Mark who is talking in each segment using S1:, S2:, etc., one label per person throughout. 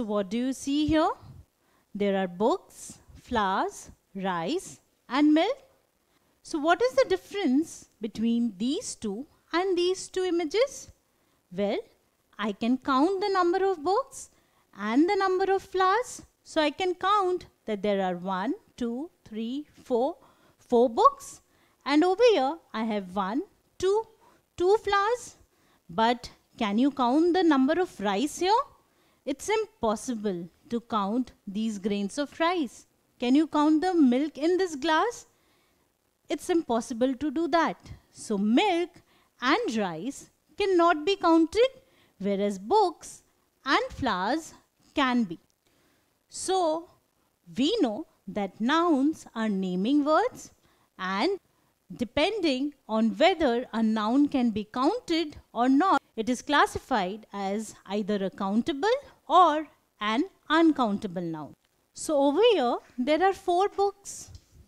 S1: So what do you see here? There are books, flowers, rice and milk. So what is the difference between these two and these two images? Well, I can count the number of books and the number of flowers. So I can count that there are 1, 2, 3, 4 books. And over here I have 1, 2 flowers. But can you count the number of rice here? It's impossible to count these grains of rice. Can you count the milk in this glass? It's impossible to do that. So milk and rice cannot be counted, whereas books and flowers can be. So we know that nouns are naming words, and depending on whether a noun can be counted or not, it is classified as either a countable or an uncountable noun. So over here, there are 4 books.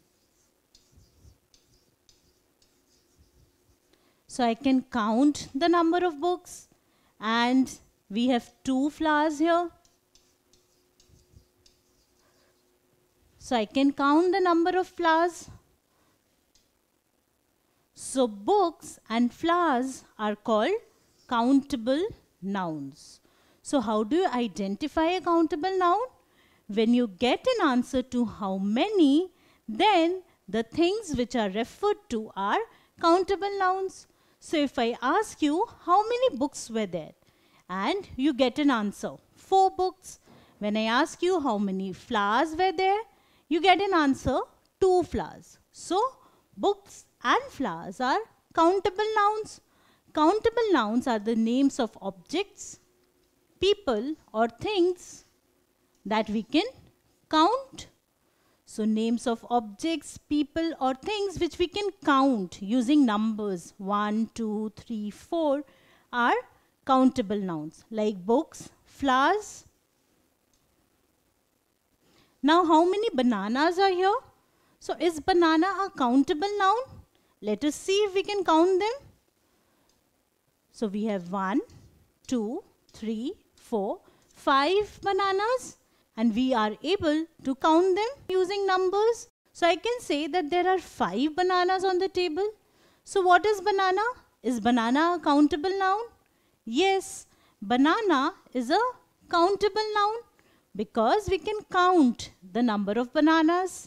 S1: So I can count the number of books, and we have 2 flowers here. So I can count the number of flowers. So books and flowers are called countable nouns. So how do you identify a countable noun? When you get an answer to how many, then the things which are referred to are countable nouns. So if I ask you how many books were there, and you get an answer, 4 books. When I ask you how many flowers were there, you get an answer, 2 flowers. So books and flowers are countable nouns. Countable nouns are the names of objects, people or things that we can count. So names of objects, people or things which we can count using numbers 1, 2, 3, 4 are countable nouns, like books, flowers. Now how many bananas are here? So is banana a countable noun? Let us see if we can count them. So we have 1, 2, 3, 4, 5 bananas. And we are able to count them using numbers. So I can say that there are 5 bananas on the table. So what is banana? Is banana a countable noun? Yes, banana is a countable noun because we can count the number of bananas.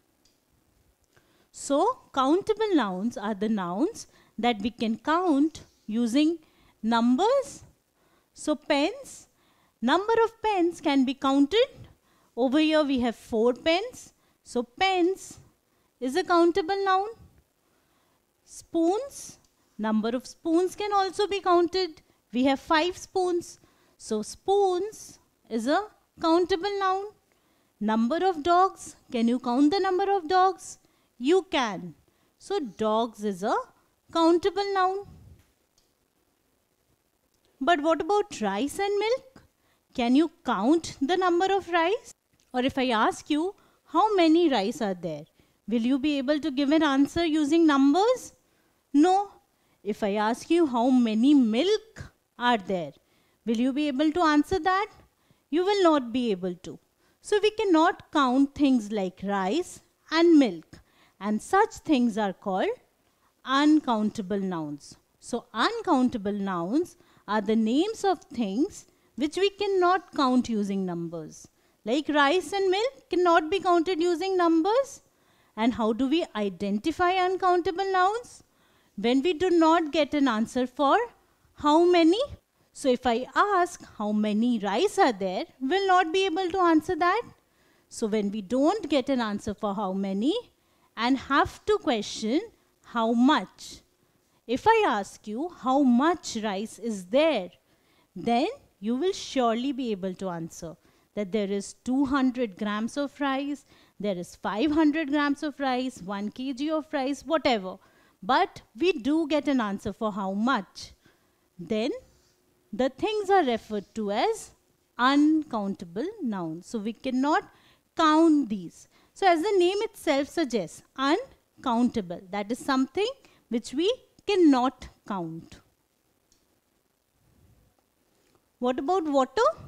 S1: So countable nouns are the nouns that we can count using numbers. So pens. Number of pens can be counted. Over here we have 4 pens. So pens is a countable noun. Spoons. Number of spoons can also be counted. We have 5 spoons. So spoons is a countable noun. Number of dogs. Can you count the number of dogs? You can. So dogs is a countable noun. But what about rice and milk? Can you count the number of rice? Or if I ask you how many rice are there, will you be able to give an answer using numbers? No. If I ask you how many milk are there, will you be able to answer that? You will not be able to. So we cannot count things like rice and milk, and such things are called uncountable nouns. So uncountable nouns are the names of things which we cannot count using numbers. Like rice and milk cannot be counted using numbers. And how do we identify uncountable nouns? When we do not get an answer for how many. So if I ask how many rice are there, we'll not be able to answer that. So when we don't get an answer for how many and have to question how much. If I ask you how much rice is there, then you will surely be able to answer that there is 200 grams of rice, there is 500 grams of rice, 1 kg of rice, whatever. But we do get an answer for how much. Then the things are referred to as uncountable nouns. So we cannot count these. So as the name itself suggests, uncountable, that is something which we cannot count. What about water?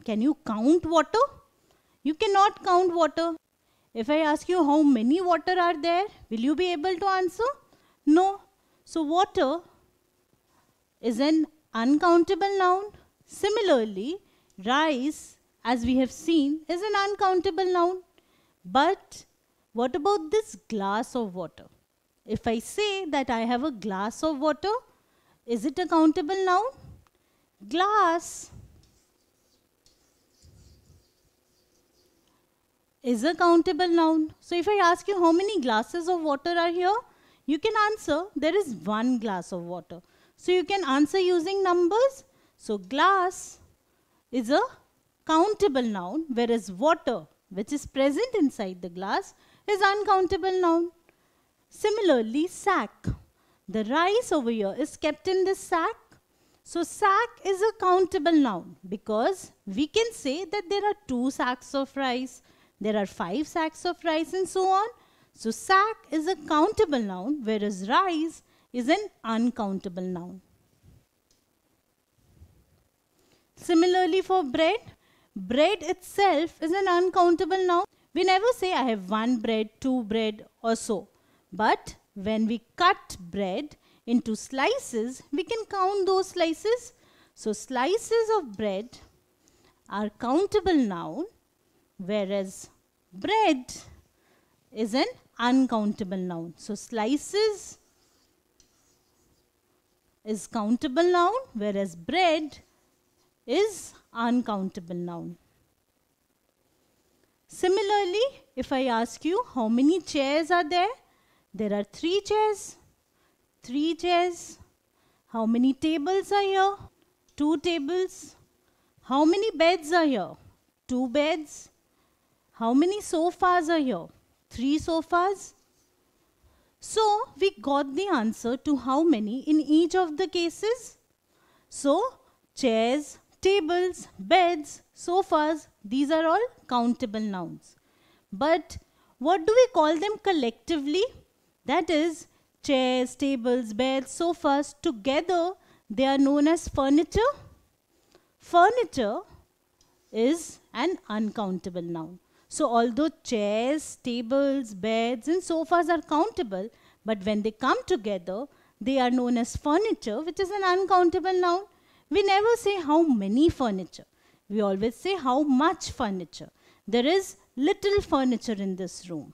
S1: Can you count water? You cannot count water. If I ask you how many water are there, will you be able to answer? No. So water is an uncountable noun. Similarly, rice, as we have seen, is an uncountable noun. But what about this glass of water? If I say that I have a glass of water, is it a countable noun? Glass is a countable noun. So if I ask you how many glasses of water are here, you can answer there is one glass of water. So you can answer using numbers. So glass is a countable noun, whereas water, which is present inside the glass, is uncountable noun. Similarly, sack. The rice over here is kept in this sack. So sack is a countable noun because we can say that there are 2 sacks of rice, there are 5 sacks of rice and so on. So sack is a countable noun, whereas rice is an uncountable noun. Similarly for bread, bread itself is an uncountable noun. We never say I have 1 bread, 2 bread or so. But when we cut bread into slices, we can count those slices. So slices of bread are countable noun, whereas bread is an uncountable noun. So slices is countable noun, whereas bread is uncountable noun. Similarly, if I ask you how many chairs are there, there are 3 chairs. 3 chairs. How many tables are here? 2 tables. How many beds are here? 2 beds. How many sofas are here? 3 sofas. So we got the answer to how many in each of the cases. So chairs, tables, beds, sofas, these are all countable nouns. But what do we call them collectively? That is, chairs, tables, beds, sofas, together they are known as furniture. Furniture is an uncountable noun. So although chairs, tables, beds and sofas are countable, but when they come together, they are known as furniture, which is an uncountable noun. We never say how many furniture. We always say how much furniture. There is little furniture in this room.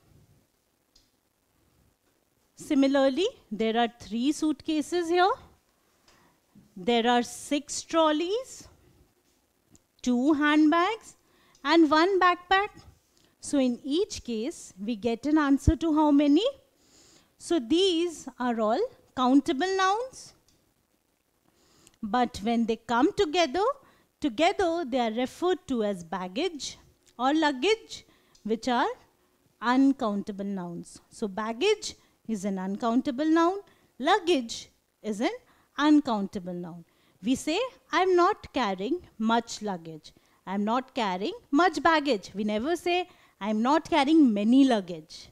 S1: Similarly, there are 3 suitcases here. There are 6 trolleys, 2 handbags, and 1 backpack. So in each case, we get an answer to how many. So these are all countable nouns. But when they come together they are referred to as baggage or luggage, which are uncountable nouns. So baggage is an uncountable noun. Luggage is an uncountable noun. We say, I'm not carrying much luggage. I'm not carrying much baggage. We never say, I'm not carrying many luggage.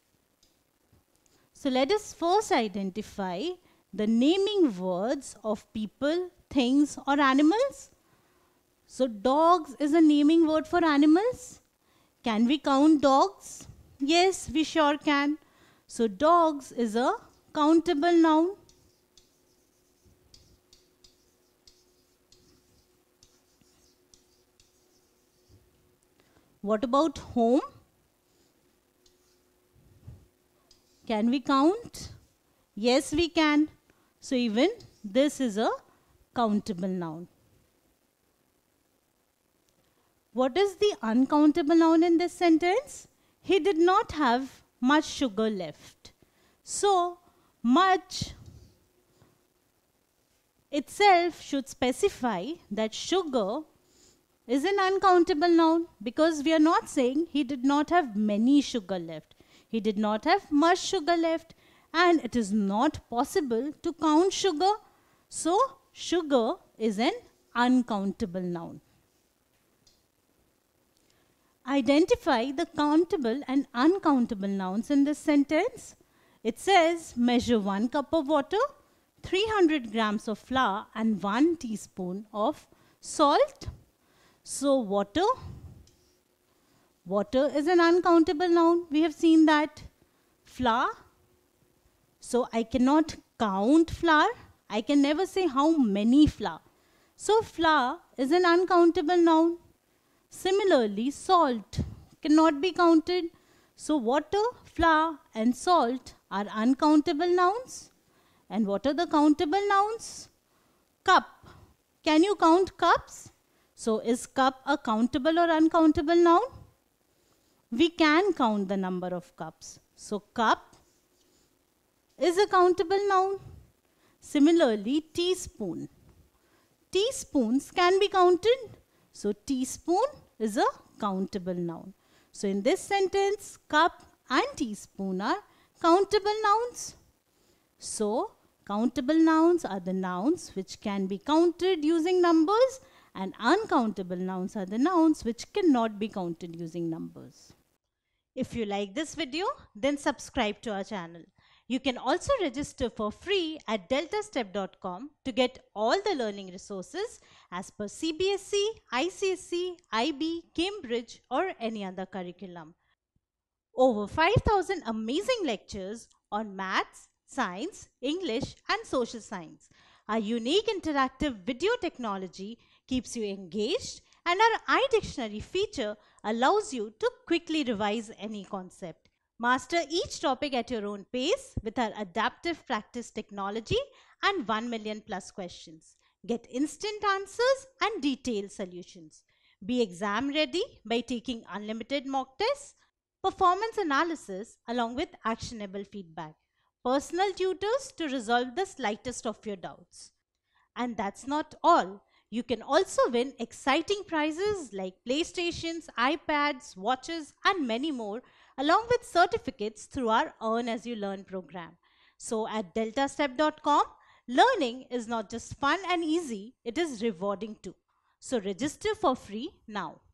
S1: So let us first identify the naming words of people, things, or animals. So dogs is a naming word for animals. Can we count dogs? Yes, we sure can. So dogs is a countable noun. What about home? Can we count? Yes, we can. So even this is a countable noun. What is the uncountable noun in this sentence? He did not have much sugar left. So much itself should specify that sugar is an uncountable noun, because we are not saying he did not have many sugar left. He did not have much sugar left, and it is not possible to count sugar. So sugar is an uncountable noun. Identify the countable and uncountable nouns in this sentence. It says, measure 1 cup of water, 300 grams of flour and 1 teaspoon of salt. So water. Water is an uncountable noun. We have seen that. Flour. So I cannot count flour. I can never say how many flour. So flour is an uncountable noun. Similarly, salt cannot be counted. So water, flour and salt are uncountable nouns. And what are the countable nouns? Cup. Can you count cups? So is cup a countable or uncountable noun? We can count the number of cups. So cup is a countable noun. Similarly, teaspoon. Teaspoons can be counted. So teaspoon is a countable noun. So in this sentence, cup and teaspoon are countable nouns. So countable nouns are the nouns which can be counted using numbers, and uncountable nouns are the nouns which cannot be counted using numbers. If you like this video, then subscribe to our channel. You can also register for free at DeltaStep.com to get all the learning resources as per CBSE, ICSE, IB, Cambridge or any other curriculum. Over 5,000 amazing lectures on maths, science, English and social science. Our unique interactive video technology keeps you engaged, and our iDictionary feature allows you to quickly revise any concept. Master each topic at your own pace with our adaptive practice technology and 1 million plus questions. Get instant answers and detailed solutions. Be exam ready by taking unlimited mock tests, performance analysis along with actionable feedback, personal tutors to resolve the slightest of your doubts. And that's not all. You can also win exciting prizes like PlayStations, iPads, watches, and many more, along with certificates through our Earn As You Learn program. So at DeltaStep.com, learning is not just fun and easy, it is rewarding too. So register for free now.